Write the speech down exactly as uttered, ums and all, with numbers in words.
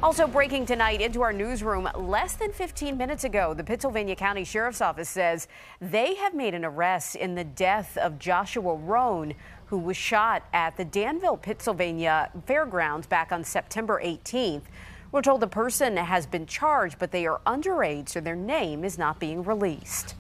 Also breaking tonight into our newsroom less than fifteen minutes ago, the Pittsylvania County Sheriff's Office says they have made an arrest in the death of Joshua Roan, who was shot at the Danville-Pittsylvania Fairgrounds back on September eighteenth. We're told the person has been charged, but they are underage, so their name is not being released.